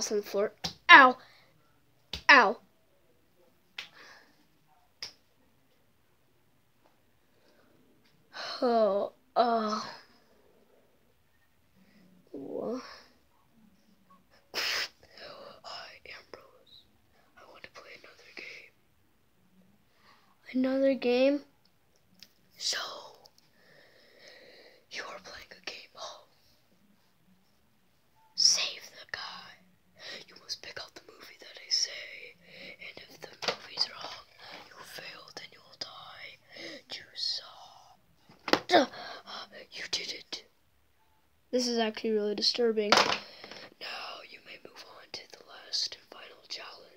ass on the floor. Ow! Ow! Oh, What? Hi, Ambrose. I want to play another game. Another game? So, you are playing a game of Save the Guy. You must pick out the movie that I say, and if the movie's wrong, you failed and you will die. You saw. You did it. This is actually really disturbing. Now you may move on to the last and final challenge.